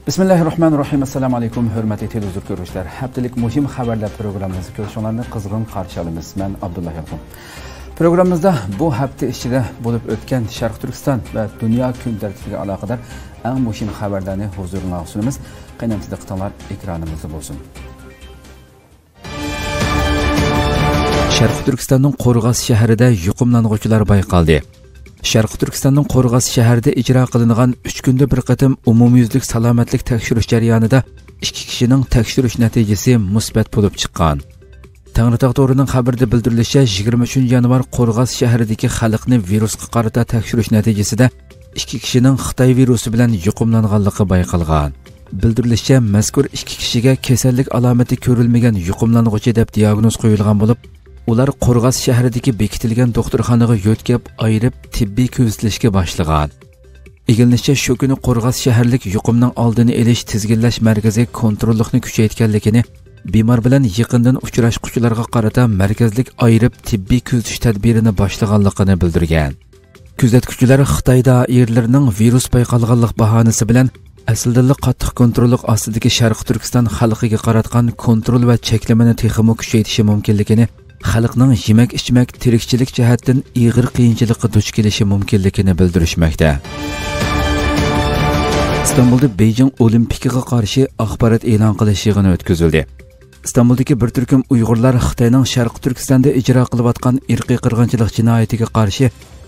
Bismillahirrahmanirrahim. Assalamu alaykum hurmatli televizor ko'ruvchilar. Haftalik muhim xabarlar programmamizni ko'rishinglarni qizg'in qarshi olamiz. Men Abdullah Yaqub. Programmamizda bu hafta ichida bo'lib o'tgan Sharq Turkiston va dunyo kun tartibiga aloqador eng muhim xabarlarni huzuringizga sunamiz. Qaynamsiz diqqatinglar ekranimizda bo'lsin. Sharq Turkistonning Qo'rg'os shahrida yuqumlanuvchilar bayqaldi. Sharq Turkistonning Qo'rg'os shahrida ijro qilingan 3 kunda bir qatim umumyuzlik salomatlik tekshirish jarayonida 2 kishining tekshirish natijasi musbat bo'lib chiqqan. Tangritog' to'rining xabarida bildirilishicha 23 yanvar Qo'rg'os shahridagi xalqni virusga qarata tekshirish natijasida 2 kishining Xitoy virusi bilan yuqumlanganligi bayqalgan. Bildirilishicha mazkur 2 kishiga kasallik alomati ko'rilmagan yuqumlanuvchi deb diagnoz qo'yilgan bo'lib, ular Qo'rg'os shahridagi bekitilgan doktorxonaga yo'tkab ayirib tibbiy ko'rsatilishga boshlagan. Igilnishicha shu kuni Qo'rg'os shaharlik yuqumning oldini olish tizginlash markazi kontrollikni kuchaytirganligini, bemor bilan yaqindan uchrashuvchilarga qarata markazlik ayirib tibbiy kuzatish tadbirini boshlaganligini bildirgan. Kuzatuvchilar Xitoy doiralarining virus bayqalganlik bahonasi bilan aslida qattiq kontrollik ostidagi Sharq Turkiston xalqiga qaratgan kontrol va cheklamani texmo kuchaytirishi mumkinligini, xalqning yemak-ichmak, tirikchilik jihatdan ig'ir qiyinchilikqa duch kelishi mumkinligini bildirishmoqda. İstanbulda Beijing Olimpikiga qarshi axborot e'lon qilish yig'ini o'tkazildi. İstanbuldagi bir turkum Uyg'urlar Xitoyning Sharq Turkistonda ijro qilayotgan irqiy qirg'inchilik jinoyatiga qarshi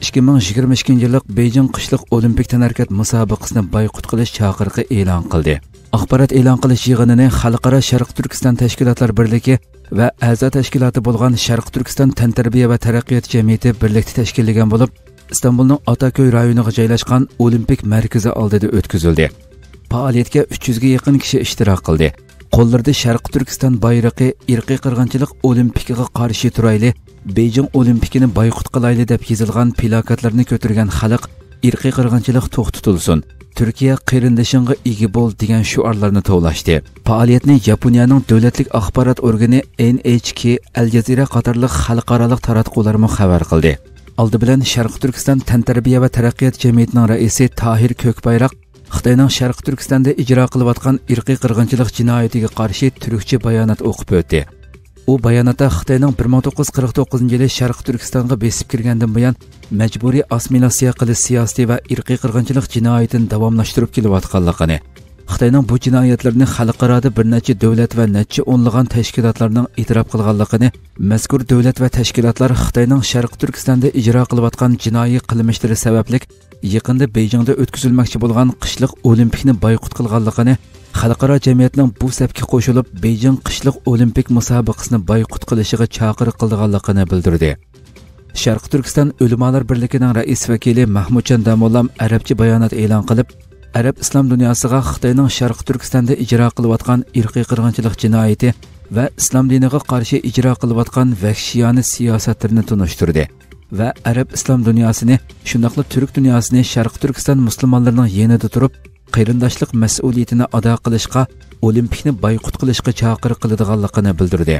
2022-yillik Beijing qishliq olimpik tanharkat musobaqasini boykot qilish chaqiriqi e'lon qildi. Axborot e'lon qilish yig'inini Xalqaro Sharq Turkiston tashkilotlar birligi va a'zo tashkiloti bo'lgan Sharq Turkiston tantarbiya va taraqqiyot jamiyati birlikda tashkillagan bo'lib, Istanbulning Otaköy rayoniga joylashgan Olimpik markazi oldida o'tkazildi. Faoliyatga 300 ga yaqin kishi ishtirok qildi. Qo'llarda Sharq Turkiston bayrog'i irqiy qirg'inchilik olimpikiga qarshi turayli, Beijing olimpikini boykot qilayli deb yozilgan plakatlarni ko'targan xalq irqiy qirg'inchilik to'xtatilsin, Turkiya qarindishingga ega bo'l degan shiorlarni tovlashdi. Faoliyatni Yaponiyaning davlatlik axborot organi NHK, Al Jazeera qatorliq xalqaro taratqular xabar qildi. Oldi bilan Sharq Turkiston tantarbiya va taraqqiyot jamiyatining raisi Tahir Ko'kbayroq Xitoyning Sharq Turkistonda ijro qilayotgan irqiy qirg'inchilik jinoyatiga qarshi turkcha bayonot o'qib o'tdi. U bayonotda Xitoyning 1949-yili Sharq Turkistonga besib kirgandan buyon majburiy assimilyatsiya qilish siyosati va irqiy qirg'inchilik jinoyatini davomlashtirib kelayotganligini, Xitoyning bu jinoyatlarni xalqaroda bir necha davlat va necha o'nlagan tashkilotlarning e'tirof qilganligini, mazkur davlat va tashkilotlar Xitoyning Sharq Turkistonda ijro qilayotgan jinoiy qilmishlari sababli yaqinda Beijingda o'tkazilmoqchi bo'lgan qishliq olimpikni boykot qilganligini, xalqaro jamiyatning bu safga qo'shilib Beijing qishliq olimpik musobaqasini boykot qilishiga chaqiriq qilganligini bildirdi. Sharq Turkiston ulamolar birligining rais vakili Mahmudjon Damollam arabcha bayonot e'lon qilib, Arab islom dunyosiga Xitoyning Sharq Turkistonda ijro qilayotgan irqiy qirg'inchilik jinoyati va islom diniga qarshi ijro qilayotgan vahshiyona siyosatlarini tunishtirdi va Arab islom dunyosini, shundaqla Turk dunyosini Sharq Turkiston musulmonlarining yanida turib, qarindoshlik mas'uliyatini ado qilishga, olimpikni boykot qilishga chaqiriq qiladiganligini bildirdi.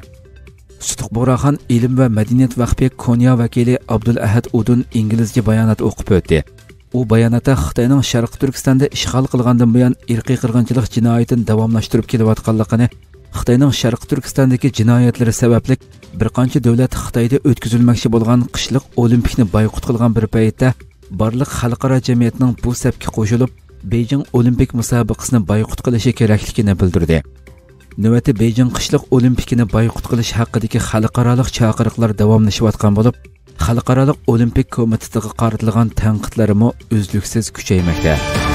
Sutuq Bo'raxon ilm va madaniyat vaqfi Konya vakili Abdul Ahad Udun inglizcha bayonot o'qib o'tdi. U bayonotda Xitoyning Sharq Turkistonda ishg'ol qilgandan buyon irqiy qirg'inchilik jinoyatini davomlashtirib kelayotganligini, Xitoyning Sharq Turkistondagi jinoyatlari sababli bir qancha davlat Xitoyda o'tkazilmoqchi bo'lgan qishliq olimpikni boykot qilgan bir paytda barliq xalqaro jamiyatning bu safga qo'shilib Beijing olimpik musobaqasini boykot qilishi kerakligini bildirdi. Navbatda Beijing qishliq olimpikini boykot qilish haqidagi xalqaro chaqiriqlar davomlashayotgan bo'lib, Xalqaro olimpik komitetiga qaratilgan tanqidlarimi uzluksiz kuchaymoqda.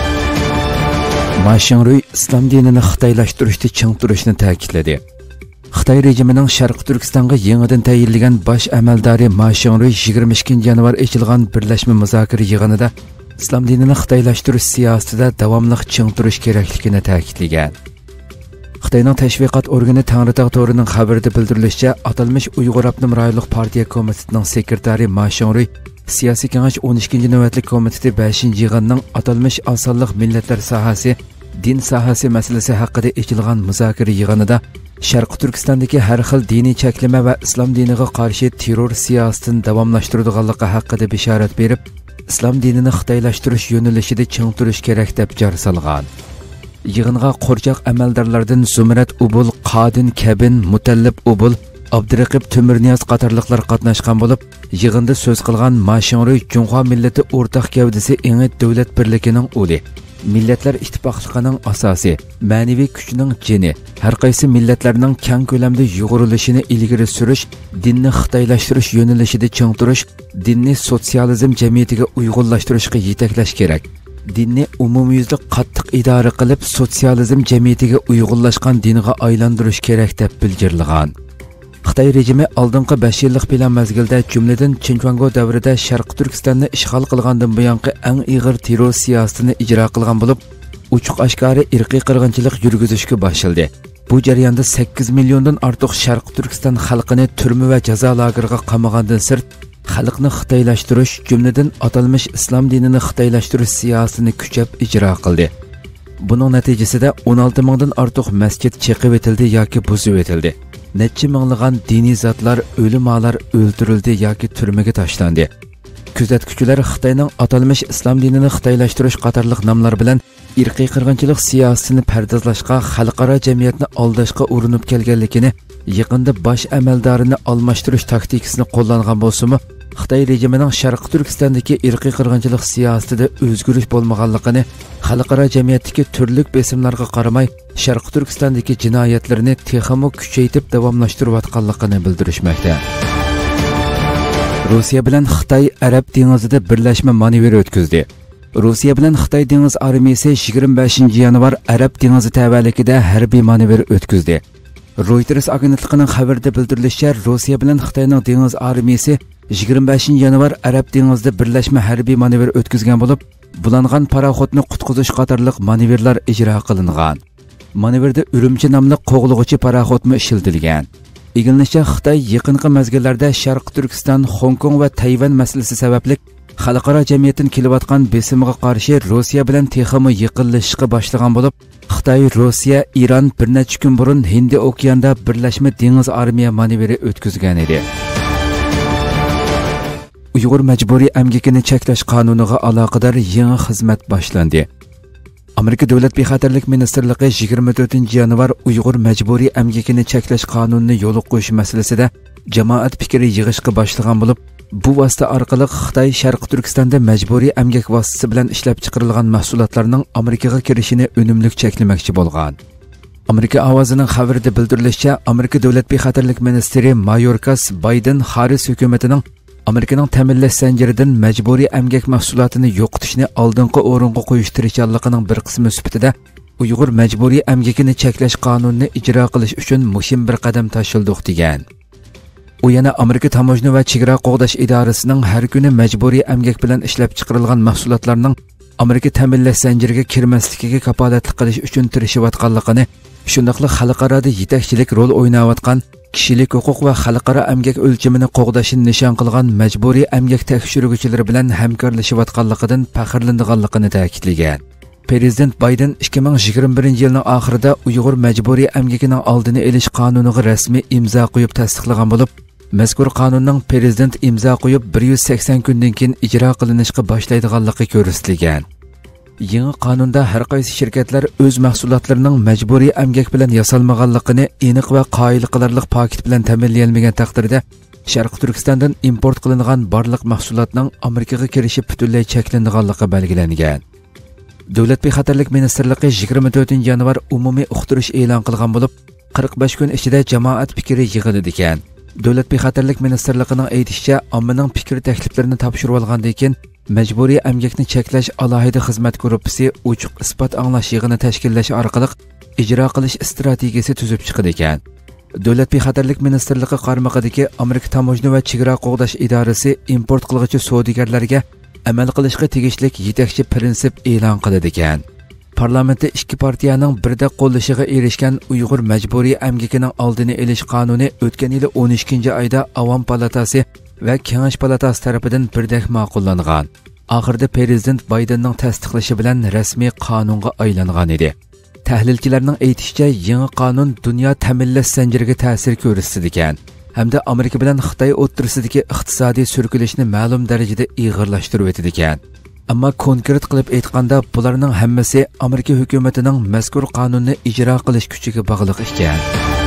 Ma Xingrui islom dinini xitoylashtirishda ching turishni ta'kidladi. Xitoy rejimining Sharq Turkistonga yangidan tayinlangan bosh amaldori Ma Xingrui 22-yanvar ochilgan birlashma muzokara yig'inida islom dinini xitoylashtirish siyosatida davomli ching turish kerakligini ta'kidlagan. Xitoyning tashviqot organi Tangritog' to'rining xabarida bildirilishicha, atalmish Uyg'ur Abnum rayonlik partiya komitetining sekretari Ma Xingrui siyosiy kengash 12-navbatlik komiteti 5-yig'inning atalmish osonlik millatlar sohasi, din sohasi masalasi haqida ochilgan muzokara yig'inida Sharq Turkistondagi har xil diniy cheklama va islom diniga qarshi terror siyosatini davomlashtiradiganligi haqida bishorat berib, islom dinini xitoylashtirish yo'nalishida ching turish kerak deb jar solgan. Yig'inga qo'rchoq amaldorlardan Zumrat Ubul, Qadin Kabin, Mutallib Ubul, Abduraqib Temirniyoz qatorliqlar qatnashgan bo'lib, yig'inda so'z qilgan Mashinroy Junxo millati o'rtaq gavdasi Engi davlat birligining o'li, millatlar ittifoqligining asosi, ma'naviy kuchining jini, har qaysi millatlarning keng ko'lamda yug'urilishini ilgari surish, dinni xitoylashtirish yo'nalishida ching turish, dinni sotsializm jamiyatiga uyg'unlashtirishga yetaklash kerak. Dinni umumyuzlik qattiq idora qilib, sotsializm jamiyatiga uyg'unlashgan dinga aylantirish kerak deb bildirilgan. Xitoy rejimi oldingi 5 yillik plan mezgilida jumladan Chinchuango davrida Sharq Turkistonni ishg'ol qilgandan buyongi eng ig'ir terror siyosatini ijro qilgan bo'lib, ochiq-oshkora irqiy qirg'inchilik yurgizishga boshladi. Bu jarayonda 8 milliondan ortiq Sharq Turkiston xalqini turma va jazo lageriga qamagandan sirt, xalqni xitoylashtirish, jumladan atalmish islom dinini xitoylashtirish siyosatini kuchab ijro qildi. Buning natijasida 16 mingdan ortiq masjid chiqib etildi yoki buzib etildi. Necha minglagan diniy zotlar, o'limalar o'ldirildi yoki turmaga tashlandi. Kuzatuvchilar Xitoyning atalmish islom dinini xitoylashtirish qatorliq nomlar bilan irqiy qirg'inchilik siyosatini pardozlashga, xalqaro jamiyatni aldashga urinib kelganligini, yaqinda bosh amaldorini almashtirish taktikasini qo'llangan bo'lsa-mu, Xitoy rejimining Sharq Turkistondagi irqiy qirg'inchilik siyosatida o'zgarish bo'lmaganligini, xalqaro jamiyatdagi turli besimlarga qaramay, Sharq Turkistondagi jinoyatlarni texmo kuchaytirib davomlashtirayotganligini bildirishmoqda. Rossiya bilan Xitoy Arab dengizida birlashma manevri o'tkazdi. Rossiya bilan Xitoy dengiz armiyasi 25 yanvar Arab dengizi tavallikida harbiy manevr o'tkazdi. Reuters agentligining xabarida bildirilishicha, Rossiya bilan Xitoyning dengiz armiyasi 25 yanvar Arab dengizida birlashma harbiy manevr o'tkazgan bo'lib, bulangan paraxodni qutqizish qatorliq manevrlar ijro qilingan. Manevrda Urumchi nomli qo'g'lig'uchi paraxodmi ishlatilgan. Igilnishicha, Xitoy yaqinqi mezgillarda Sharq Turkiston, Hong Kong va Tayvan masalasi sababli xalqaro jamiyatdan kelayotgan besimga qarshi Rossiya bilan texmo yaqinlashishga boshlagan bo'lib, Xitoy, Rossiya, Iran bir necha kun burun Hind okeanida birlashma dengiz armiya manevri o'tkazgan edi. Uyg'ur majburiy emgakini cheklash qonuniga aloqador yangi xizmat boshlandi. Amerika Davlat bexatarlik ministrligi 24 yanvar Uyg'ur majburiy emgakini cheklash qonunini yo'l qo'yish masalasida jamoat fikri yig'ishga boshlagan bo'lib, bu vosita orqali Xitoy Sharq Turkistonda majburiy emgak vositasi bilan ishlab chiqarilgan mahsulotlarning Amerikaga kirishini unumli cheklamoqchi bo'lgan. Amerika ovozining xabarida bildirilishicha, Amerika Davlat bexatarlik ministri Mayorkas Bayden Harris hukumatining Amerikaning ta'minlash zanjiridan majburiy emgak mahsulotini yo'qotishni oldingi o'ringa qo'yish tirishchanligining bir qismi sifatida Uyg'ur majburiy emgakini cheklash qonunini ijro qilish uchun muhim bir qadam tashildi degan. U yana Amerika Tamojna va chegara qo'g'dash idorasining har kuni majburiy emgak bilan ishlab chiqarilgan mahsulotlarning Amerika ta'minlash zanjiriga kirmasligiga kafolatlik qilish uchun tirishayotganligini, shundaqli xalqaroda yetakchilik rol o'ynayotgan kishilik huquq va xalqaro emgak o'lchamini qo'g'dashni nishon qilgan majburiy emgak tekshiruvchilari bilan hamkorlashayotganligidan faxrlanadiganligini ta'kidlagan. Prezident Bayden 2021-yilning oxirida Uyg'ur majburiy emgakining oldini olish qonuniga rasmiy imzo qo'yib tasdiqlagan bo'lib, mazkur qonunning prezident imzo qo'yib 180 kundan keyin ijro qilinishga boshlaydiganligi ko'rsatilgan. Yangi qonunda har qaysi shirkatlar o'z mahsulotlarining majburiy emgak bilan yasalmaganligini aniq va qoyil qilarlik paket bilan ta'minlayolmagan taqdirda Sharq Turkistondan import qilingan barliq mahsulotning Amerikaga kirishi butunlay cheklanganligi belgilangan. Davlat bexatarlik ministrligi 24 yanvar umumiy uqtirish e'lon qilgan bo'lib, 45 kun ichida jamoat fikri yig'iladi ekan. Davlat bexatarlik ministrligining aytishicha, ommaning fikr takliflarini topshirib olgandan keyin majburiy emgakni cheklash alohida xizmat gruppasi ochiq isbot anglash yig'ini tashkillash orqali ijro qilish strategiyasi tuzib chiqadi ekan. Davlat bexatarlik ministrligi qarmog'idagi Amerika Tamojna va chegara qo'g'dash idorasi import qiluvchi savdogarlarga amal qilishga tegishli yetakchi prinsip e'lon qiladi ekan. Parlamentda ikki partiyaning birda qo'llashiga erishgan Uyg'ur majburiy emgakining oldini olish qonuni o'tgan yil 12-oyda Avom palatasi va Kengash palatasi tomonidan birdak ma'qullangan. Oxirida prezident Baydenning tasdiqlashi bilan rasmiy qonunga aylangan edi. Tahlilchilarning aytishicha, yangi qonun dunyo ta'minlash zanjiriga ta'sir ko'rsatadi ekan, hamda Amerika bilan Xitoy o'rtasidagi iqtisodiy surkilishni ma'lum darajada ig'irlashtirib o'tadi ekan. Ammo konkret qilib aytganda, bularning hammasi Amerika hukumatining mazkur qonunni ijro qilish kuchiga bog'liq ekan.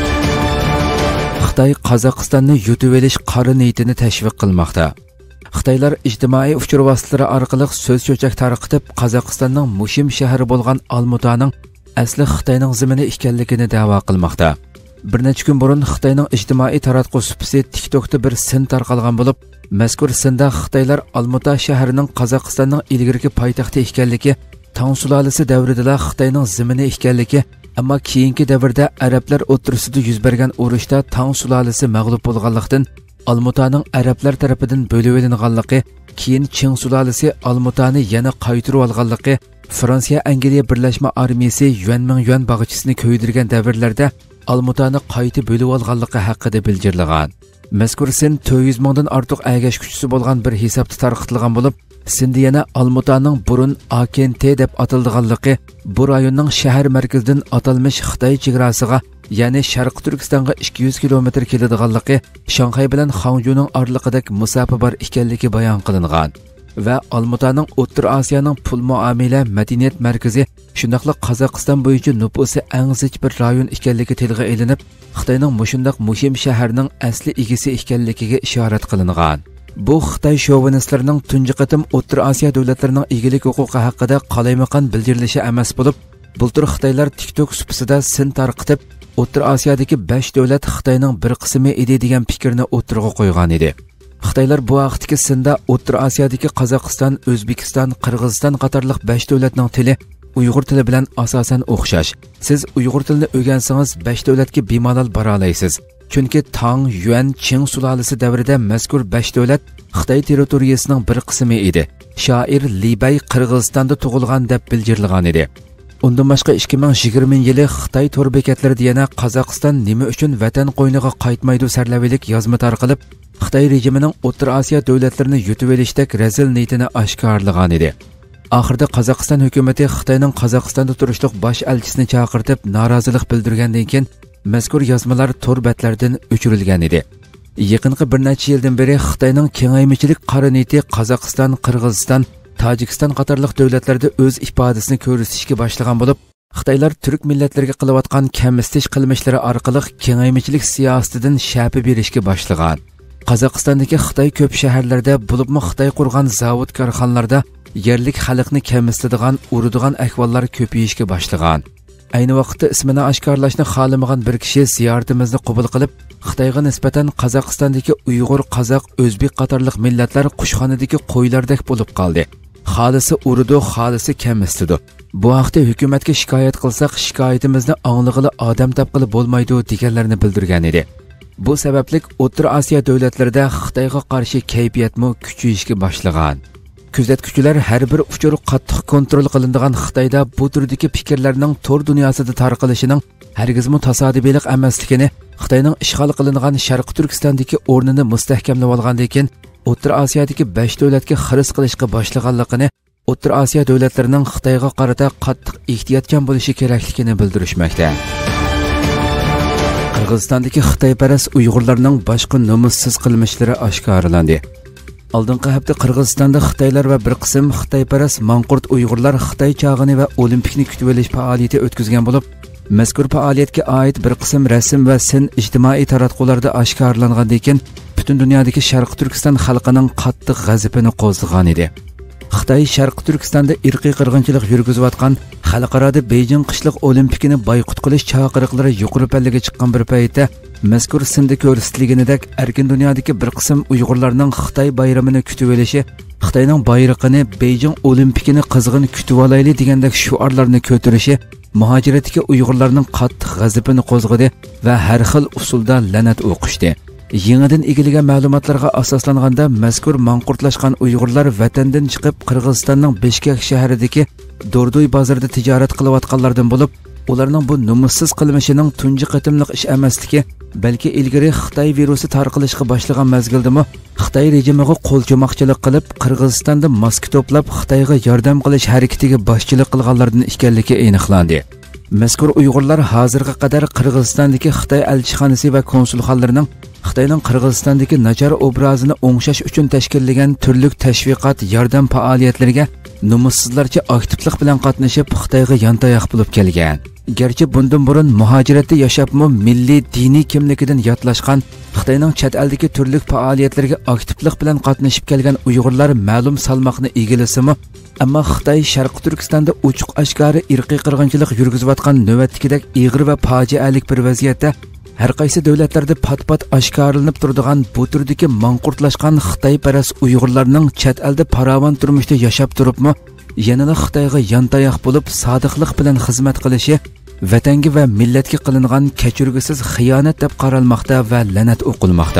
Xitoy Qozog'istonni yutib olish qora niyatini tashviq qilmoqda. Xitoylar ijtimoiy uchur vositalari orqali so'z cho'chak tarqatib, Qozog'istonning muhim shahri bo'lgan Olmutaning asli Xitoyning zimini ekanligini da'vo qilmoqda. Bir necha kun burun Xitoyning ijtimoiy taratquv supisi TikTokda bir sin tarqalgan bo'lib, mazkur sinda Xitoylar Olmuta shahrining Qozog'istonning ilgirki poytaxti ekanligi, Tang sulolasi davrida Xitoyning zimini ekanligi, ammo keyingi davrda arablar o'rtasida yuz bergan urushda Tang sulolasi mag'lub bo'lganlikdan Olmutaning arablar tarafidan bo'lib olinganligi, keyin Qing sulolasi Olmutani yana qaytirib olganligi, Fransiya Angliya birlashma armiyasi yuan bag'ichisini ko'ydirgan davrlarda Olmutani qaytib bo'lib olganligi haqida bildirilgan. Mazkur sin 400 mingdan ortiq agash kuchisi bo'lgan bir hisobda tarqatilgan bo'lib, sindi yana Olmutaning burun AKNT deb atalganligi, bu rayonning shahar markazidan atalmish Xitoy chegarasiga, ya'ni Sharq Turkistonga 200 kilometr keladiganligi, Shanxay bilan Hangjuning oraliqidagi masofa bor ekanligi bayon qilingan. Va Olmutaning O'rta Osiyoning pul muomala madaniyat markazi, shundaqla Qozog'iston bo'yicha nufusi eng zich bir rayon ekanligi tilga ilinib, Xitoyning mushundaq muhim shaharning asli egasi ekanligiga ishorat qilingan. Bu Xitoy shovinistlarining tunji qatim O'rta Osiyo davlatlarining egilik huquqi haqida qalaymaqon bildirilishi emas bo'lib, bultur Xitoylar TikTok supisida sin tarqitib, O'rta Osiyodagi 5 davlat Xitoyning bir qismi edi degan fikrni o'tirg'a qo'ygan edi. Xitoylar bu vaqtdagi sinda O'rta Osiyodagi Qozog'iston, O'zbekiston, Qirg'iziston qatorliq 5 davlatning tili Uyg'ur tili bilan asosan o'xshash. Siz Uyg'ur tilini o'rgansangiz 5 davlatga bemalol bora olasiz. Chunki Tang, Yuan, Qing sulolasi davrida mazkur 5 davlat Xitoy territoriyasining bir qismi edi. Shoir Li Bai Qirg'izistonda tug'ilgan deb bildirilgan edi. Undan boshqa 2020-yili Xitoy tor bekatlarida yana Qozog'iston nima uchun vatan qo'yniga qaytmaydi sarlavilik yozma tarqalib, Xitoy rejimining O'rta Osiyo davlatlarini yutib olishdek razil niyatini oshkorlagan edi. Oxirida Qozog'iston hukumatı Xitoyning Qozog'istonda turishliq bosh elchisini chaqirib norozilik bildirgandan keyin mazkur yozmalar tor betlaridan o'chirilgan edi. Yaqinqi bir necha yildan beri Xitoyning kengaymichilik qora niyati Qozog'iston, Qirg'iziston, Tojikiston qatorliq davlatlarda o'z ifodasini ko'rsatishga boshlagan bo'lib, Xitoylar turk millatlarga qilayotgan kamsitish qilmishlari orqali kengaymichilik siyosatidan shapi berishga boshlagan. Qozog'istondagi Xitoy ko'p shaharlarda, bo'libmi Xitoy qurgan zavod korxonalarda yerlik xalqni kamsitadigan, uradigan ahvollar ko'payishga boshlagan. Ayni vaqtda ismini oshkorlashni xohlamagan bir kishi ziyoratimizni qabul qilib, Xitoyga nisbatan Qozog'istondagi Uyg'ur, Qozoq, O'zbek qatorliq millatlar qushxonadagi qo'ylardek bo'lib qoldi. Xolisi urudi, xolisi kamsitdi. Bu haqda hukumatga shikoyat qilsak, shikoyatimizni anglag'ili odam topqili bo'lmaydi deganlarni bildirgan edi. Bu sababli O'rta Osiyo davlatlarida Xitoyga qarshi kayfiyatmi kuchayishga boshlagan. Kuzatuvchilar har bir uchur qattiq kontrol qilinadigan Xitoyda bu turdagi fikrlarning tor dunyosida tarqalishining hargizmi tasodifiylik emasligini, Xitoyning ishg'ol qilingan Sharq Turkistondagi o'rnini mustahkamlab olgandan keyin O'rta Osiyodagi 5 davlatga xiris qilishga boshlaganligini, O'rta Osiyo davlatlarining Xitoyga qarata qattiq ehtiyotkorn bo'lishi kerakligini bildirishmoqda. Qirg'izistondagi Xitoyparast Uyg'urlarning boshqa nomussiz qilmishlari oshkorlandi. Oldingi hafta Qirg'izistonda Xitoylar va bir qism Xitoyparast manqurt Uyg'urlar Xitoy chog'ini va olimpikni kutib olish faoliyati o'tkazgan bo'lib, mazkur faoliyatga oid bir qism rasm va sin ijtimoiy taratqularda oshkorlangandan keyin butun dunyodagi Sharq Turkiston xalqining qattiq g'azabini qo'zg'agan edi. Xitoy Sharq Turkistonda irqiy qirg'inchilik yurgizayotgan, xalqaro Beijing qishliq olimpikini boykot qilish chaqiriqlari yuqori pallaga chiqqan bir paytda mazkur sinda ko'rsatilganidek erkin dunyodagi bir qism Uyg'urlarning Xitoy bayramini kutib olishi, Xitoyning bayrog'ini, Beijing olimpikini qizg'in kutib olayli degandek shuarlarni ko'tarishi muhojiratdagi Uyg'urlarning qattiq g'azabini qo'zg'adi va har xil usulda la'nat o'qishdi. Yangidan egilgan ma'lumotlarga asoslanganda mazkur manqurtlashgan Uyg'urlar vatandan chiqib Qirg'izistonning Bishkek shahridagi Dordoy bozorida tijorat qilayotganlardan bo'lib, ularning bu numussiz qilmishining tunji qatimliq ish emasligi, balki ilgari Xitoy virusi tarqalishga boshlagan mazgildimi Xitoy rejimiga qo'lchomoqchilik qilib Qirg'izistonda maska to'plab Xitoyga yordam qilish harakatiga boshchilik qilganlardan ekanligi aniqlandi. Mazkur Uyg'urlar hozirga qadar Qirg'izistondagi Xitoy elchixonasi va konsulxonalarining Xitoyning Qirg'izistondagi nachar obrazini o'ngshash uchun tashkillagan turli tashviqot, yordam faoliyatlariga nomussizlarcha aktivlik bilan qatnashib, Xitoyga yantayoq bo'lib kelgan. Gerçi bundan burun muhaciratda yashapmi milliy diniy kimligidan yotlashgan Xitoyning chet eldagi turli faoliyatlarga aktivlik bilan qatnashib kelgan Uyg'urlar ma'lum salmoqni egallasimi, ammo Xitoy Sharqi Turkistonda ochiq oshkora irqiy qirg'inchilik yurgizayotgan navbatdagidek ig'ir va fojialik bir vaziyatda har qaysi davlatlarda pat-pat oshkoralanib turadigan bu turdagi manqurtlashgan Xitoyparast Uyg'urlarning chet elda farovon turmushda yashab turibmi, yanada Xitoyga yantayoq bo'lib sodiqlik bilan xizmat qilishi vatanga va millatga qilingan kechirgisiz xiyonat deb qaralmoqda va la'nat o'qilmoqda.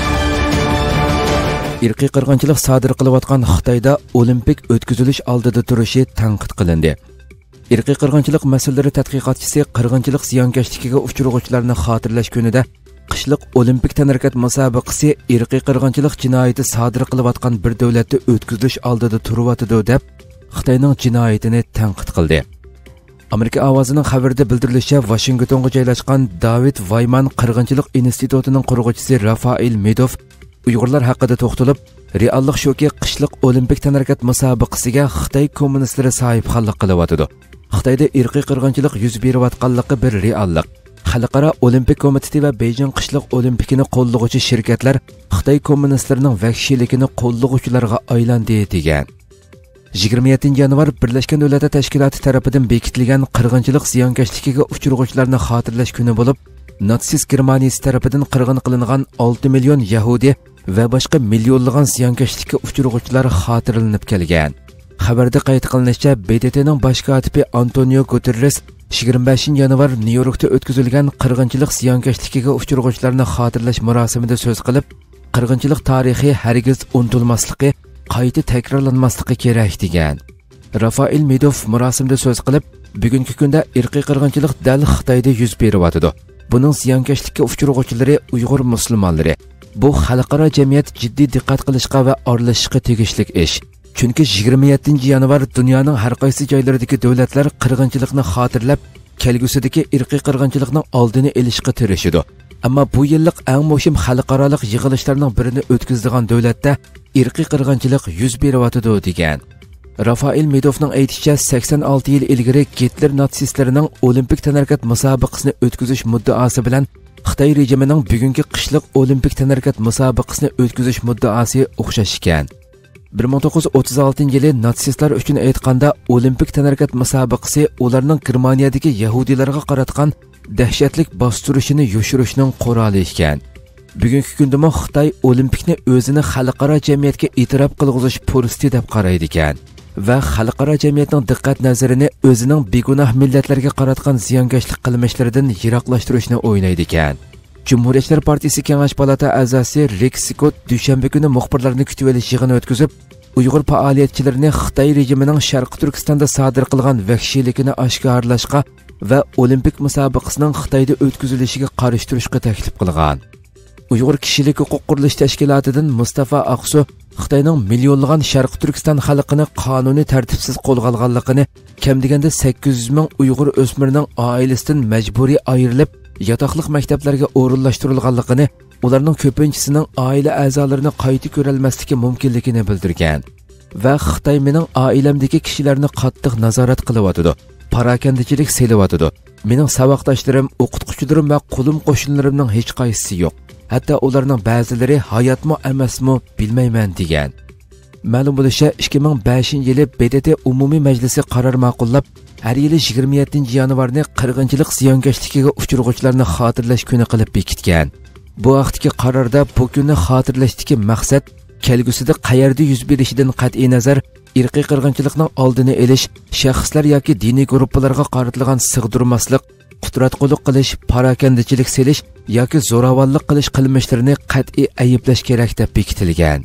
Irqiy qirg'inchilik sodir qilayotgan Xitoyda olimpik o'tkazilish oldida turishi tanqid qilindi. Irqiy qirg'inchilik masalalari tadqiqotchisi qirg'inchilik ziyonkashligiga uchrag'uvchilarni xotirlash kunida qishliq olimpik tanarakat musobaqasi irqiy qirg'inchilik jinoyati sodir qilayotgan bir davlatda o'tkazilish oldida turibdi deb Xitoyning jinoyatini tanqid qildi. Amerika ovozining xabarida bildirilishicha, Washingtonga joylashgan David Wyman qirg'inchilik institutining qurg'uvchisi Rafael Medov Uyg'urlar haqida to'xtalib, reallik shuki, qishliq olimpik tanarakat musobaqasiga Xitoy kommunistlari sahibxonlik qilyapti. Xitoyda irqiy qirg'inchilik yuz berayotganligi bir reallik. Xalqaro olimpik komiteti va Beijing qishliq olimpikini qo'llovchi shirkatlar Xitoy kommunistlarining vahshiyligini qo'llovchilarga aylandi degan. 27 yanvar Birlashgan Davlatlar Tashkiloti tomonidan bekitilgan qirg'inchilik ziyonkashligiga uchrag'uvchilarni xotirlash kuni bo'lib, natsist Germaniyasi tomonidan qirg'in qilingan 6 million Yahudi va boshqa millionlagan ziyonkashlikka uchrag'uvchilar xotirlanib kelgan. Xabarda qayd qilinishicha, BDTning bosh kotibi Antonio Guterres 25 yanvar Nyu-Yorkda o'tkazilgan qirg'inchilik ziyonkashligiga uchrag'uvchilarni xotirlash marosimida so'z qilib, qirg'inchilik tarixi hargiz unutilmasligi, qayta takrorlanmasligi kerak degan. Rafael Medov marosimda so'z qilib, bugungi kunda irqiy qirg'inchilik dal Xitoyda yuz beryapti. Buning ziyonkashlikka uchrag'uvchilari Uyg'ur musulmonlari. Bu xalqaro jamiyat jiddiy diqqat qilishga va aralashishga tegishli ish. Chunki 27 yanvar dunyoning har qaysi joylaridagi davlatlar qirg'inchilikni xotirlab, kelgusidagi irqiy qirg'inchilikning oldini olishga tirishadi. Ammo bu yillik eng muhim xalqaro yig'ilishlarning birini o'tkazadigan davlatda irqiy qirg'inchilik yuz beryapti degan. Rafael Medovning aytishicha, 86 yil ilgari Hitler natsistlarining olimpik tanarakat musobaqasini o'tkazish muddaosi bilan Xitoy rejimining bugungi qishliq olimpik tanarakat musobaqasini o'tkazish muddaosi o'xshash ekan. 1936 yili natsistlar uchun aytganda olimpik tanarakat musobaqasi ularning Germaniyadagi yahudilarga qaratgan dahshatlik bostirishini yoshirishning quroli ekan. Bugungi kunda Xitoy olimpikni o'zini xalqaro jamiyatga e'tirof qilg'izish fursati deb qaraydi ekan va xalqaro jamiyatning diqqat nazarini o'zining begunoh millatlarga qaratgan ziyonkashlik qilmishlaridan yiroqlashtirishni o'ylaydi ekan. Cumhuriyetçiler Partisi Kengash palata a'zosi Rick Scott dushanba kuni muxbirlarni kutib olish yig'ini o'tkazib, Uyg'ur faoliyatchilarini Xitoy rejimining Sharqi Turkistonda sodir qilgan vahshiyligini oshkorlashga va olimpik musobaqasining Xitoyda o'tkazilishiga qarshi turishga taklif qilgan. Uyg'ur kishilik huquq qurilish tashkilotidan Mustafa Aqsu Xitoyning millionlagan Sharqi Turkiston xalqini qonuniy tartibsiz qo'lga olganligini, kam deganda 800 ming Uyg'ur o'smirining oilasidan majburiy ayrilib yotoqliq maktablarga o'rinlashtirilganligini, ularning ko'pinchisining oila a'zolarini qayta ko'rolmasligi mumkinligini bildirgan va Xitoy mening oilamdagi kishilarni qattiq nazorat qilyapti, parakandichilik selyapti. Mening saboqdoshlarim, o'qituvchilarim va qo'lim qo'shinlarimning hech qaysisi yo'q. Hatto ularning ba'zilari hayotmi emasmi bilmayman degan. Ma'lum bo'lishicha, 2005-yili BDT umumiy majlisi qaror ma'qullab, har yili 27 yanvarni qirg'inchilik ziyonkashligiga uchrag'uvchilarni xotirlash kuni qilib bekitgan. Bu vaqtdagi qarorda bu kunni xotirlashdagi maqsad kelgusida qayerda yuz berishidan qat'iy nazar irqiy qirg'inchilikning oldini olish, shaxslar yoki diniy guruhlarga qaratilgan sig'dirmaslik, qudratqullik qilish, parakandichilik selish yoki zo'ravonlik qilish qilmishlarini qat'iy ayblash kerak deb bekitilgan.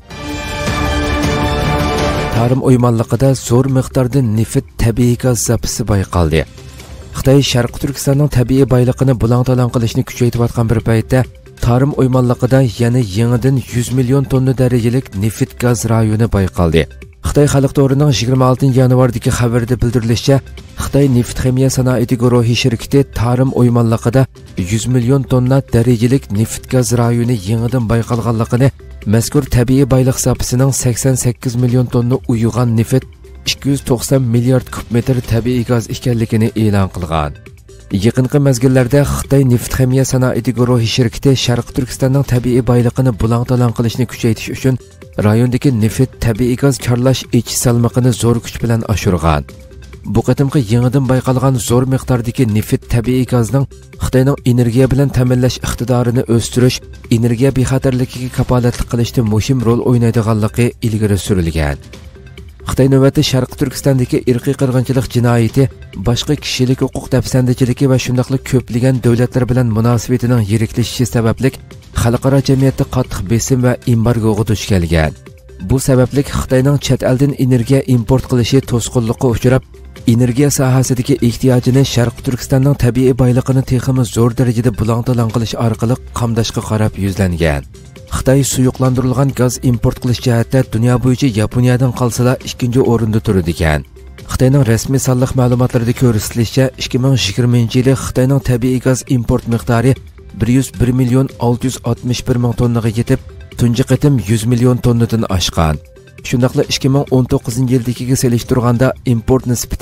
Tarım uymanlıqida zo'r miqdorda neft tabiiy gaz zapisi bayqaldi. Xitoy Sharqi Turkistonning tabiiy boyligini bulang-talang qilishni kuchaytirayotgan bir paytda tarım uymanlıqida yana yangidan 100 million tonna darajalik neft gaz rayoni bayqaldi. Xitoy xalq to'rining 26 yanvardagi xabarida bildirilishicha, Xitoy neft ximiya sanoati guruhi shirkati Tarim o'ymonliqida 100 million tonna darajalik neft gaz rayoni yangidan bayqalganligini, mazkur tabiiy boylik zapasining 88 million tonna uyugan neft 290 milliard kub metr tabiiy gaz ekanligini e'lon qilgan. Yaqinqi mezgillarda Xitoy neft ximiya sanoati guruhi shirkati Sharq Turkistonning tabiiy boyligini bulang-talang qilishni kuchaytirish uchun rayondagi neft tabiiy gaz chorlash ichish salmoqini zo'r kuch bilan oshirgan. Bu qatimqi yangidan bayqalgan zo'r miqdordagi neft tabiiy gazning Xitoyning energiya bilan ta'minlash iqtidorini o'stirish, energiya bexatarligiga kafolatlik qilishda muhim rol o'ynaydiganligi ilgari surilgan. Xitoy navbatda Sharq Turkistondagi irqiy qirg'inchilik jinoyati, boshqa kishilik huquq dafsandachiligi va shundaqli ko'plagan davlatlar bilan munosabatining yiriklashishi sababli xalqaro jamiyatda qattiq besim va embargoga duch kelgan. Bu sababli Xitoyning chet eldan energiya import qilishi to'sqinlikqa uchrab, energiya sohasidagi ehtiyojini Sharq Turkistonning tabiiy boyligini texmi zo'r darajada bulang-talang qilish orqali qamdashga qarab yuzlangan. Xitoy suyuqlantirilgan gaz import qilish jihatda dunyo bo'yicha Yaponiyadan qolsa ikkinchi o'rinda turadi ekan. Xitoyning rasmiy sonliq ma'lumotlarida ko'rsatilishicha, 2020-yili Xitoyning tabiiy gaz import miqdori 101 million 661 ming tonnaga yetib, tunji qatim 100 million tonnadan oshgan. Shundaqla 2019-yildagiga solishtirganda import nisbati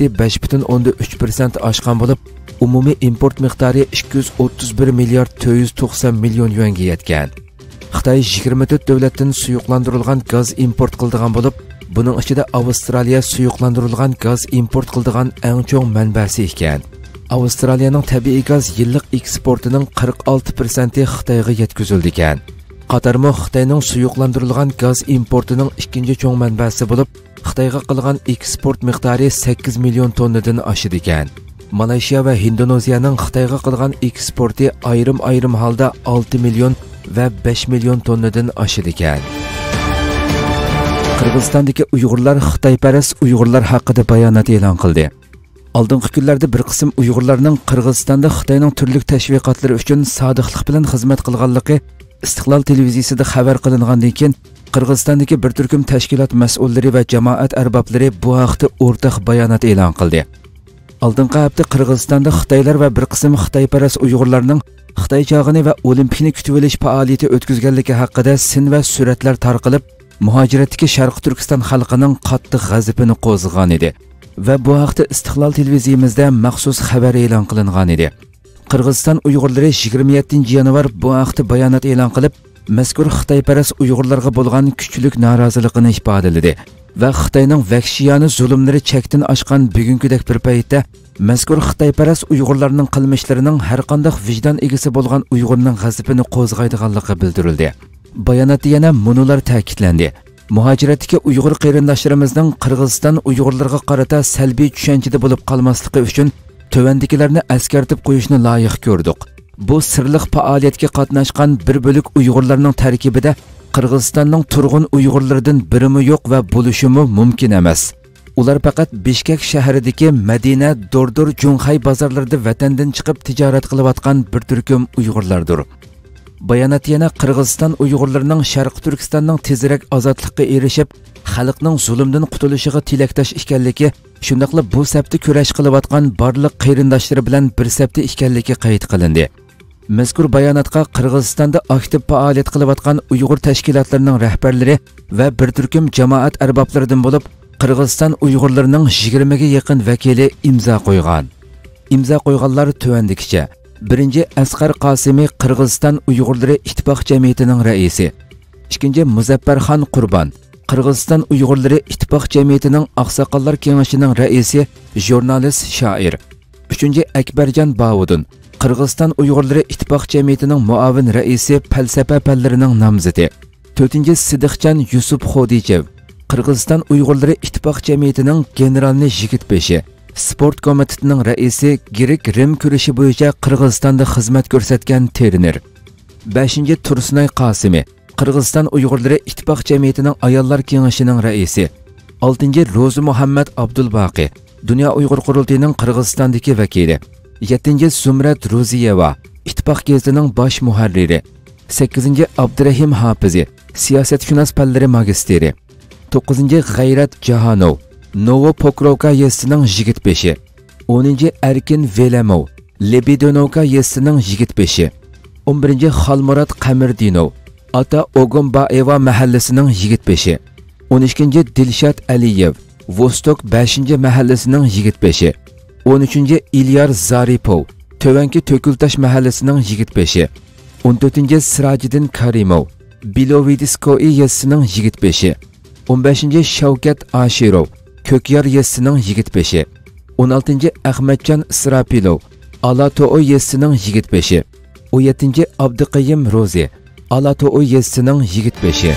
5,3% oshgan bo'lib, umumiy import miqdori 231 milliard 490 million yuanga yetgan. Xitoy 24 davlatdan suyuqlantirilgan gaz import qildigan bo'lib, buning ichida Avstraliya suyuqlantirilgan gaz import qildigan eng cho'ng manbasi ekan. Avstraliyaning tabiiy gaz yillik eksportining 46% Xitoyga yetkazildi ekan. Qatarmo Xitoyning suyuqlantirilgan gaz importining ikkinchi cho'ng manbasi bo'lib, Xitoyga qilgan eksport miqdori 8 million tonnadan oshdi ekan. Malayziya va Indoneziyaning Xitoyga qilgan eksporti ayrim holda 6 million va 5 million tonnadan oshdi ekan. Qirg'izistondagi Uyg'urlar Xitoyparast Uyg'urlar haqida bayonot e'lon qildi. Oldingi kunlarda bir qism Uyg'urlarning Qirg'izistonda Xitoyning turli tashviqotlari uchun sodiqlik bilan xizmat qilganligi Istiqlol televiziyasida xabar qilingandan keyin Qirg'izistondagi bir turkum tashkilot mas'ullari va jamoat arboblari bu haqda o'rtaq bayonot e'lon qildi. Oldingi hafta Qirg'izistonda Xitoylar va bir qism Xitoyparast Uyg'urlarning Xitoy chog'ini va olimpikni kutib olish faoliyati o'tkazganligi haqida sin va suratlar tarqalib, muhojiratdagi Sharq Turkiston xalqining qattiq g'azabini qo'zg'agan edi. Va bu haqda Istiqlol televiziyamizda maxsus xabar e'lon qilingan edi. Qirg'iziston Uyg'urlari 27-yanvar bu haqda bayonot e'lon qilib, mazkur Xitoyparast Uyg'urlarga bo'lgan kuchlik noroziligini ifodaladi va Xitoyning vahshiyona zulmlari chekdan oshgan bugungidek bir paytda mazkur Xitoyparast Uyg'urlarning qilmishlarining har qanday vijdon egasi bo'lgan Uyg'urning g'azabini qo'zg'aydiganligi bildirildi. Bayonotda yana munolar ta'kidlandi. Muhojiratdagi Uyg'ur qarindoshlarimizning Qirg'iziston Uyg'urlarga qarata salbiy tushunchada bo'lib qolmasligi uchun tövendikilarni eskartib qo'yishni loyiq ko'rdik. Bu sirliq faoliyatga qatnashgan bir bo'lik Uyg'urlarning tarkibida Qirg'izistonning turg'un Uyg'urlaridan birimi yo'q va bo'lishimi mumkin emas. Ular faqat Bishkek shahridagi Madina, Dordur, Junxay bozorlarida vatandan chiqib tijorat qilayotgan bir turkum Uyg'urlardir. Bayonot yana Qirg'iziston Uyg'urlarining Sharq Turkistonning tezroq ozodlikka erishib, xalqning zulmdan qutulishiga tilakdosh ekanligi, shundaqla bu safda kurash qilayotgan barliq qarindoshlari bilan bir safda ekanligi qayd qilindi. Mazkur bayonotga Qirg'izistonda aktiv faoliyat qilayotgan Uyg'ur tashkilotlarining rahbarlari va bir turkum jamoat arboblaridan bo'lib, Qirg'iziston Uyg'urlarining 20 ga yaqin vakili imzo qo'ygan. Imzo qo'yganlar tuvandikicha: Birinchi Asqar Qosimi Qirg'iziston Uyg'urlari ittifoq jamiyatining raisi. Ikkinchi Muzaffarxon Qurbon Qirg'iziston Uyg'urlari ittifoq jamiyatining oqsoqollar kengashining raisi, jurnalist, shoir. Uchinchi Akbarjon Bovudin Qirg'iziston Uyg'urlari ittifoq jamiyatining muavin raisi, falsafa fanlarining nomzodi. To'rtinchi Sidiqjon Yusuf Xodijev Qirg'iziston Uyg'urlari ittifoq jamiyatining generalni Yigitbeshi, sport komitetining raisi, Grek Rim kurashi bo'yicha Qirg'izistonda xizmat ko'rsatgan trener. 5. Tursunay Qosimi Qirg'iziston Uyg'urlari ittifoq jamiyatining ayollar kengashining raisi. 6. Ro'zi Muhammad Abdulbaqi Dunyo Uyg'ur qurultiyining Qirg'izistondagi vakili. 7. Zumrat Ro'ziyeva ittifoq gazetining bosh muharriri. 8. Abdurahim Hafizi siyosatshunos fanlari magistri. 9. G'ayrat Jahonov, Novopokrovka yezisining yigit beshi. 10. Erkin Velemov, Lebedonovka yezisining yigit beshi. 11. Xalmurod Qamirdinov, Ata Ogombaeva mahallasining yigit beshi. 12. Dilshod Aliyev, Vostok 5. mahallasining yigit beshi. 13. İlyar Zaripov, Tövenki Tökültaş mahallasining yigit beshi. 14. Sirajiddin Karimov, Bilovidiskoy yezisining yigit beshi. 15. Shavkat Ashirov, Ko'kyar yezisining yigit beshi. 16. Ahmadjon Israpilov, Alato'y yezisining yigit beshi. 17. Abduqayim Ro'zi, Alato'y yezisining yigit beshi.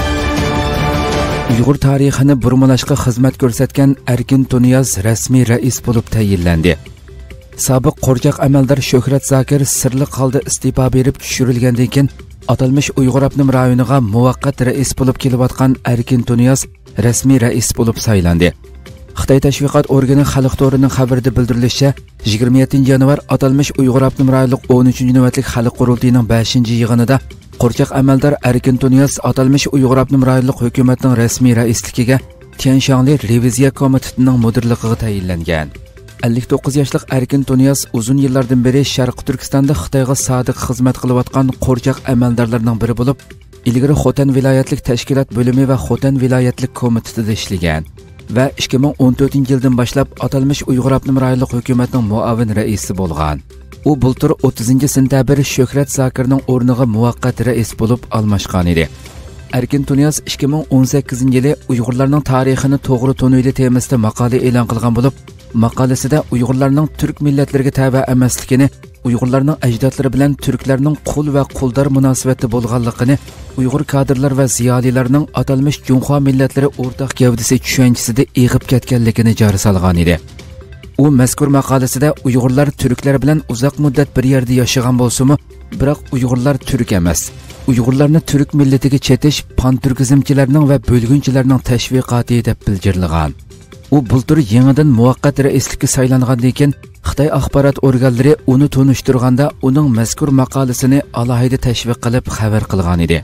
Uyg'ur tarixini burmalashga xizmat ko'rsatgan Erkin Tuniyaz rasmiy rais bo'lib tayinlandi. Sobiq qo'rchoq amaldor Shuhrat Zakir sirli holda iste'fo berib tushirilgandan keyin atalmish Uyg'ur avtonom rayoniga muvaqqat rais bo'lib kelayotgan Erkin Tuniyaz rasmiy rais bo'lib saylandi. Xitoy tashviqot organi Xalq to'rining xabarida bildirilishicha, 27 yanvar atalmish Uyg'ur avtonom rayonlik 13-navbatlik xalq qurultiyining 5-yig'inida qo'rchoq amaldor Erkin Tuniyaz atalmish Uyg'ur avtonom rayonlik hukumatning rasmiy raisligiga Tianshanli reviziya komitetining mudirligiga tayinlangan. 59 yoshlik Erkin Tuniyaz uzun yillardan beri Sharq Turkistonda Xitoyga sodiq xizmat qilayotgan qo'rchoq amaldorlarning biri bo'lib, ilgari Xotan viloyatlik tashkilot bo'limi va Xotan viloyatlik komitetida ishlagan va 2014-yildan boshlab atalmish Uyg'ur avtonom rayonlik hukumatning muavin raisi bo'lgan. U bultur 30 sentabr Shuhrat Zakirning o'rniga muvaqqat rais bo'lib almashgan edi. Erkin Tuniyaz 2018-yili Uyg'urlarning tarixini to'g'ri tunuydi temasida maqola e'lon qilgan bo'lib, maqolasida Uyg'urlarning turk millatlariga tava emasligini, Uyg'urlarning ajdodlari bilan turklarning qul va quldor munosabati bo'lganligini, Uyg'ur kadrlar va ziyolilarning atalmish Junxo millatlari o'rtaq gavdasi tushanchisida eg'ib ketganligini jari solgan edi. U mazkur maqolasida Uyg'urlar turklar bilan uzoq muddat bir yerda yashagan bo'lsa-mu, biroq Uyg'urlar turk emas. Uyg'urlarni turk millatiga chetish panturkizmchilarning va bo'lgunchilarning tashviqoti deb bildirilgan. U bultur yangidan muvaqqat raislikka saylangandan keyin Xitoy axborot organlari uni tunishtirganda uning mazkur maqolasini alohida tashviq qilib xabar qilgan edi.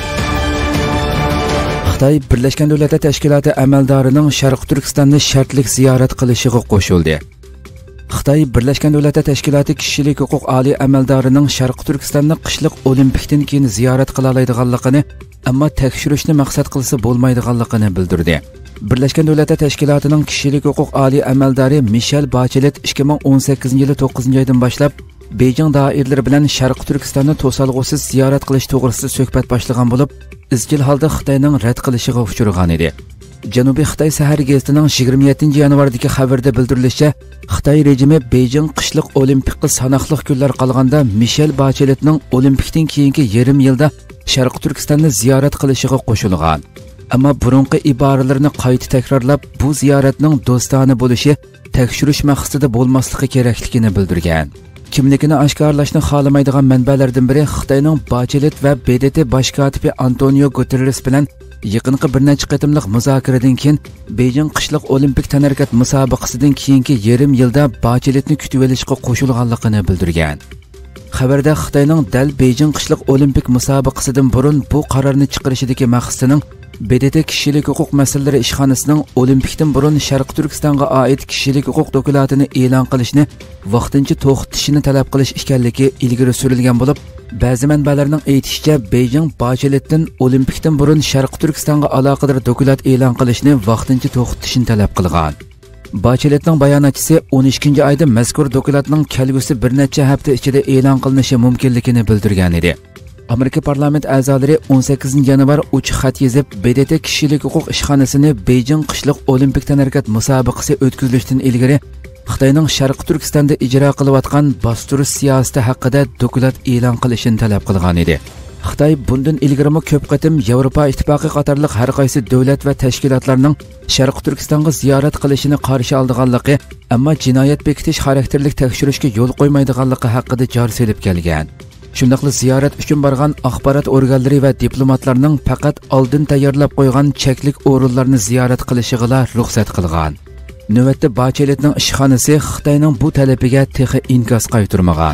Xitoy Birlashgan Davlatlar Tashkiloti amaldorining Sharq Turkistonni shartlik ziyorat qilishiga qo'shildi. Xitoy Birlashgan Davlatlar Tashkiloti kishilik huquq oliy amaldorining Sharq Turkistonni qishliq olimpikdan keyin ziyorat qila oladiganligini, ammo tekshirishni maqsad qilsa bo'lmaydiganligini bildirdi. Birlashgan Davlatlar Tashkilotining kishilik huquq oliy amaldori Michel Bachelet 2018-yili 9-oydan boshlab Beijing doiralari bilan Sharq Turkistonni to'salg'usiz ziyorat qilish to'g'risida suhbat boshlagan bo'lib, izchil holda Xitoyning rad qilishiga uchragan edi. Janubiy Xitoy Sahar gazetining 27-yanvardagi xabarda bildirilishicha, Xitoy rejimi Beijing qishliq olimpikga sanoqli kunlar qolganda Michel Bacheletning olimpikdan keyingi yarim yilda Sharq Turkistonni ziyorat qilishiga qo'shilgan. Ammo burunqi iboralarini qayta takrorlab, bu ziyoratning do'stona bo'lishi tekshirish maqsadida bo'lmasligi kerakligini bildirgan. Kimligini oshkorlashni xohlamaydigan manbalardan biri Xitoyning Bachelet va BDT bosh kotibi Antonio Guterres bilan yaqinqi bir necha qatimliq muzokaradan keyin Beijing qishliq olimpik tanarkat musobaqasidan keyingi yarim yilda Bacheletni kutib olishga qo'shilganligini bildirgan. Xabarda Xitoyning dal Beijing qishliq olimpik musobaqasidan burun bu qarorni chiqarishidagi maqsadining BDT kishilik huquq masalalari ishxonasining olimpikdan burun Sharq Turkistonga oid kishilik huquq dokumentini e'lon qilishni vaqtincha to'xtatishni talab qilish ekanligi ilgari surilgan bo'lib, ba'zi manbalarning aytishicha, Beijing Bacheletdan olimpikdan burun Sharq Turkistonga aloqador dokument e'lon qilishni vaqtincha to'xtatishni talab qilgan. Bacheletning bayonotchisi 12-oyda mazkur dokumentning kelgusi bir necha hafta ichida e'lon qilinishi mumkinligini bildirgan edi. Amerika parlament a'zolari 18-yanvar uch xat yozib, BDT kishilik huquq ishxonasini Beijing qishliq olimpik tanarkat musobaqasi o'tkazilishdan ilgari Xitoyning Sharq Turkistonda ijro qilayotgan bostirish siyosati haqida dokument e'lon qilishini talab qilgan edi. Xitoy bundan ilgarimi ko'p qatim Yevropa ittifoqi qatorliq har qaysi davlat va tashkilotlarning Sharq Turkistonga ziyorat qilishini qarshi olganligi, ammo jinoyat bekitish xarakterlik tekshirishga yo'l qo'ymaydiganligi haqida jar selib kelgan. Shundaqli ziyorat uchun borgan axborot organlari va diplomatlarning faqat oldin tayyorlab qo'ygan cheklik o'rinlarni ziyorat qilishiga ruxsat qilgan. Navbatda Bacheletning ishxonasi Xitoyning bu talabiga texi inkos qaytarmagan.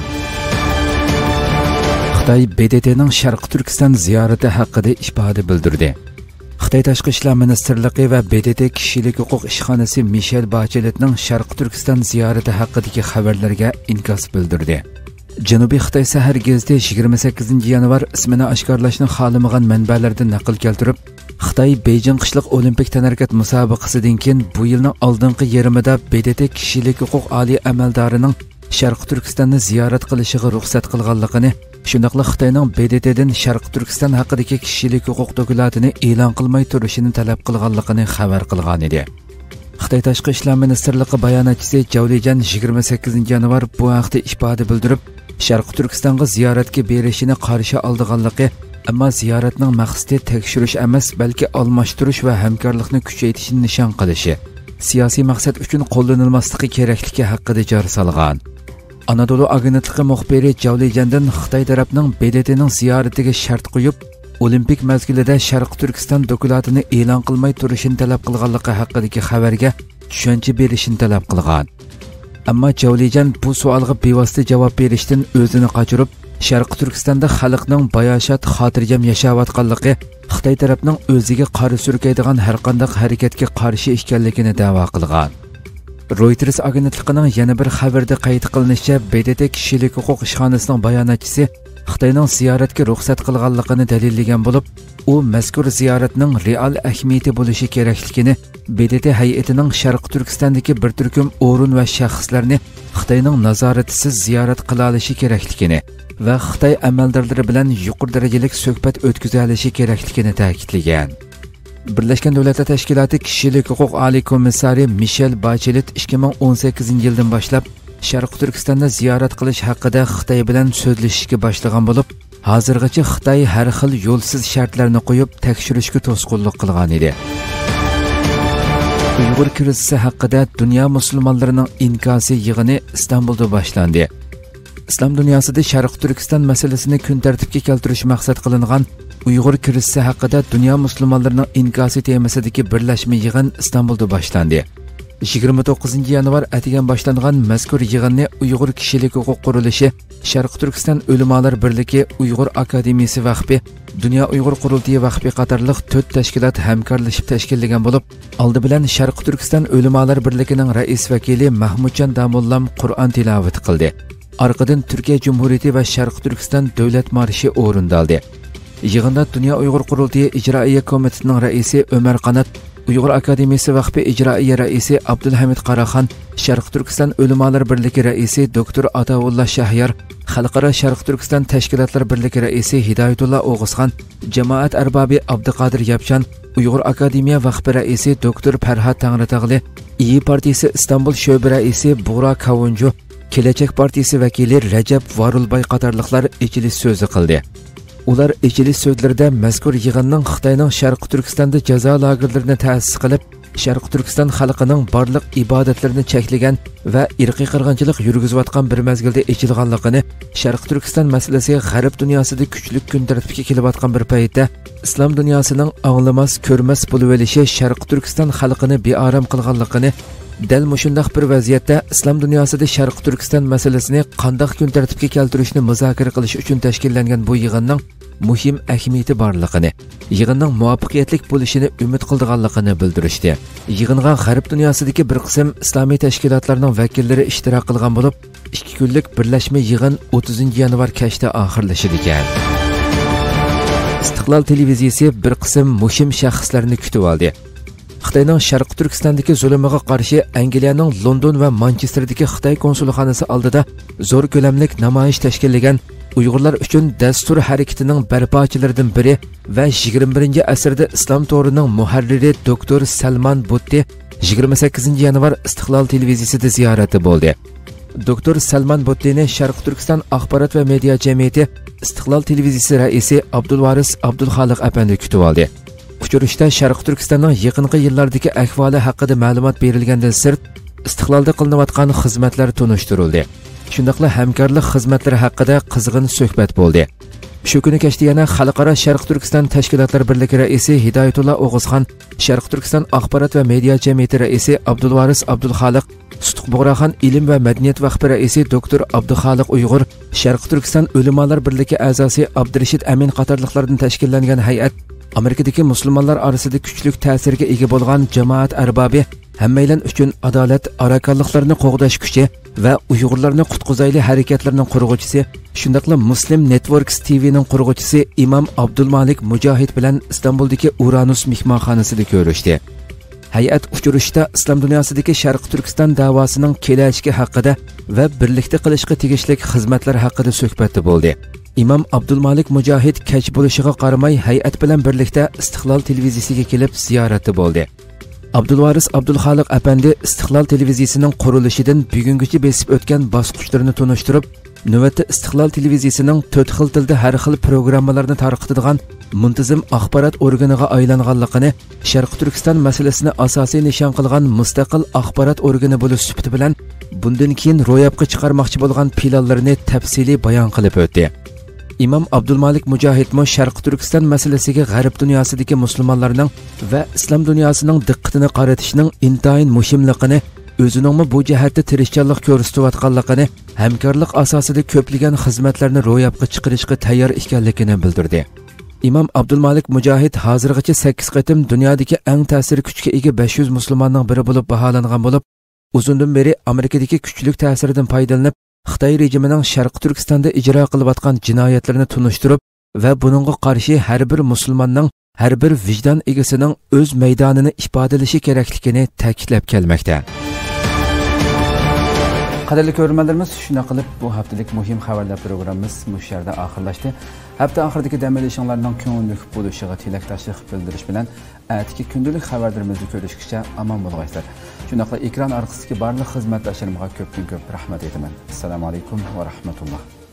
Xitoy BDTning Sharq Turkiston ziyorati haqida ifoda bildirdi. Xitoy Tashqi ishlar ministrligi va BDT kishilik huquq ishxonasi Michel Bacheletning Sharqi Turkiston ziyorati haqidagi xabarlarga inkos bildirdi. Janubiy Xitoy Sahar gazeti 28 yanvar ismini oshkorlashni xohlamagan manbalardan naql keltirib, Xitoy Beijing qishliq olimpik tanarkat musobaqasidan keyin bu yilning oldingi yarmida BDT kishilik huquq oliy amaldorining Sharqi Turkistonni ziyorat qilishiga ruxsat qilganligini, shundaqla Xitoyning BDTdan Sharqi Turkiston haqidagi kishilik huquq dokumentini e'lon qilmay turishini talab qilganligini xabar qilgan edi. Xitoy Tashqi ishlar ministrligi bayonotchisi Zhao Lijian 28 yanvar bu haqda ifoda bildirib, Sharqi Turkistonga ziyoratga berishini qarshi oldiganligi, ammo ziyoratning maqsadi tekshirish emas, balki almashtirish va hamkorlikni kuchaytirishni nishon qilishi, siyosiy maqsad uchun qo'llanilmasligi kerakligi haqida jar solgan. Anadolu agentligi muxbiri Zhao Lijiandan Xitoy tarafining BDTning ziyoratiga shart qo'yib, olimpik mezgilida Sharqi Turkiston dokumentini e'lon qilmay turishini talab qilganligi haqidagi xabarga tushuncha berishini talab qilgan. Ammo Zhao Lijian bu savolga bevosita javob berishdan o'zini qochirib, Sharqi Turkistonda xalqning bayoshat xotirjam yashayotganligi Xitoy tarafining o'ziga qora surkaydigan har qanday harakatga qarshi ekanligini da'vo qilgan. Reuters agentligining yana bir xabarda qayd qilinishicha, BDT kishilik huquq ishxonasining bayonotchisi Xitoyning ziyoratga ruxsat qilganligini dalillagan bo'lib, u mazkur ziyoratning real ahamiyati bo'lishi kerakligini, BDT hay'atining Sharqi Turkistondagi bir turkum o'rin va shaxslarni Xitoyning nazoratisiz ziyorat qila olishi kerakligini va Xitoy amaldorlari bilan yuqori darajali suhbat o'tkaza olishi kerakligini ta'kidlagan. Birlashgan Davlatlar Tashkiloti kishilik huquq oliy komissari Michel Bachelet 2018 yildan boshlab Sharqi Turkistonni ziyorat qilish haqida Xitoy bilan so'zlashishga boshlagan bo'lib, hozirgacha Xitoy har xil yo'lsiz shartlarni qo'yib, tekshirishga to'sqinlik qilgan edi. Uyg'ur krizisi haqida dunyo musulmonlarining inkosi yig'ini Istanbulda boshlandi. Islom dunyosida Sharqi Turkiston masalasini kun tartibga keltirish maqsad qilingan Uyg'ur krizisi haqida dunyo musulmonlarining inkosi temasidagi birlashma yig'in Istanbulda boshlandi. 29 yanvar atigan boshlangan mazkur yig'inni Uyg'ur kishilik huquq qurilishi, Sharqi Turkiston ulamolar birligi, Uyg'ur akademiyasi vaqfi, Dunyo Uyg'ur qurultiyi vaqfi qatorliq 4 tashkilot hamkorlashib tashkillagan bo'lib, oldi bilan Sharqi Turkiston ulamolar birligining rais vakili Mahmudjon Damullam Qur'on tilovat qildi. Arqadan Turkiya Cumhuriyati va Sharqi Turkiston davlat marshi o'rindaldi. Yig'inda Dunyo Uyg'ur qurultiyi ijroiya komitetining raisi Ömer Qanat, Uyg'ur akademiyasi vaqfi ijroiya raisi Abdulhamid Qaraxon, Sharqi Turkiston ulamolar birligi raisi Dr. Ataullah Shahyar, Xalqaro Sharqi Turkiston tashkilotlar birligi raisi Hidoyatullah O'g'izxon, jamoat arbobi Abduqodir Yapchan, Uyg'ur akademiya vaqfi raisi Dr. Farhod Tangritog'li, İyi partiyasi Istanbul sho'ba raisi Bug'ro Kavunju, Kelajak partiyasi vakili Rajab Varulbay qatorliqlar ichilish so'zi qildi. Ular ichilish so'zlarida mazkur yig'inning Xitoyning Sharqi Turkistonda jazo lagerlarini ta'sis qilib, Sharqi Turkiston xalqining barliq ibodatlarini cheklagan va irqiy qirg'inchilik yurgizayotgan bir mezgilda ichilganligini, Sharqi Turkiston masalasi g'arb dunyosida kuchli kun tartibga kelayotgan bir paytda islom dunyosining anglamas, ko'rmas bo'lib olishi Sharqi Turkiston xalqini beorom qilganligini, dal mushundaq bir vaziyatda islom dunyosida Sharqi Turkiston masalasini qanday kun tartibga keltirishni muzokara qilish uchun tashkillangan bu yig'inning muhim ahamiyati borligini, yig'inning muvaffaqiyatli bo'lishini umid qilganligini bildirishdi. Yig'inga g'arb dunyosidagi bir qism islomiy tashkilotlarning vakillari ishtirok qilgan bo'lib, 2 kunlik birlashma yig'in 30 yanvar kechda oxirlashadi ekan. Istiqlol televiziyasi bir qism muhim shaxslarni kutib oldi. Xitoyning Sharqi Turkistondagi zulmiga qarshi Angliyaning London va Manchesterdagi Xitoy konsulxonasi oldida zo'r ko'lamlik namoyish tashkillagan Uyg'urlar uchun dastur harakatining barpochilaridan biri va 21-asrda islom to'rining muharriri Dr. Salman Butti 28 yanvar Istiqlol televiziyasida ziyorati bo'ldi. Dr. Salman Buttini Sharqi Turkiston axborot va media jamiyati Istiqlol televiziyasi raisi Abdulvaris Abdulxoliq apandi kutib oldi. Uchrashda Sharqi Turkistonning yaqinqi yillardagi ahvoli haqida ma'lumot berilgandan sirt, istiqlolda qilinayotgan xizmatlar tunishtirildi. Shundaqla hamkorlik xizmatlari haqida qizg'in suhbat bo'ldi. Shu kuni kechda yana Xalqaro Sharqi Turkiston tashkilotlar birligi raisi Hidoyatullah O'g'izxon, Sharqi Turkiston axborot va media jamiyati raisi Abdulvaris Abdulxoliq, Sutuq Bug'roxon ilm va madaniyat vaqfi raisi Dr. Abduxoliq Uyg'ur, Sharqi Turkiston ulamolar birligi a'zosi Abdurashid Amin qatorliqlardan tashkillangan hay'at Amerikadagi musulmonlar orasida kuchli ta'sirga ega bo'lgan jamoat arbobi hammaylar uchun adolat arakanliklarini qo'g'dash kuchi va Uyg'urlarni qutqizayli harakatlarining qurg'uvchisi, shundaqla Muslim Networks TV'ning qurg'uvchisi Imom Abdulmalik Mujohid bilan Istanbuldagi Uranus mehmonxonasida ko'rishdi. Hay'at uchrashda islom dunyosidagi Sharq Turkiston davosining kelajagi haqida va birlikda qilishga tegishli xizmatlar haqida suhbat bo'ldi. Imom Abdulmalik Mujohid kech bo'lishiga qaramay hay'at bilan birlikda Istiqlol televiziyasiga kelib ziyorati bo'ldi. Abdulvaris Abdulxoliq apandi Istiqlol televiziyasining qurilishidan bugungacha besib o'tgan bosqichlarini tunishtirib, navbatda Istiqlol televiziyasining 4 xil tilda har xil programmalarni tarqatadigan muntazam axborot organiga aylanganligini, Sharq Turkiston masalasini asosiy nishon qilgan mustaqil axborot organi bo'lish sifati bilan bundan keyin ro'yobga chiqarmoqchi bo'lgan planlarini tafsiliy bayon qilib o'tdi. Imom Abdulmalik Mujohid Sharq Turkiston masalasiga g'arb dunyosidagi musulmonlarning va islom dunyosining diqqatini qaratishning intayin muhimligini, o'zining bu jihatda tirishchanlik ko'rsatayotganligini, hamkorlik asosida ko'plagan xizmatlarni ro'yobga chiqarishga tayyor ekanligini bildirdi. Imom Abdulmalik Mujohid hozirgacha 8 qatim dunyodagi eng ta'sir kuchga ega 500 musulmonning biri bo'lib baholangan bo'lib, uzundan beri Amerikadagi kuchli ta'siridan foydalanib Xitoy rejimining Sharq Turkistonda ijro qilayotgan jinoyatlarini tunishtirib va buningga qarshi har bir musulmonning, har bir vijdon egasining o'z maydonini ifodalashi kerakligini ta'kidlab kelmoqda. Qadrli ko'ruvchilarimiz, shuna qilib bu haftalik muhim xabarlar programmamiz bu yerda oxirlashdi. Hafta oxiridagi dam olishinglarning ko'ngilli bo'lishiga tilakdoshlik bildirish bilan atigi kundalik xabarlarimizni ko'rishgacha omon bo'linglar. Shunaqla ekran orqasidagi barliq xizmatdoshlarimga ko'p rahmat aytaman. Assalomu alaykum va rahmatulloh.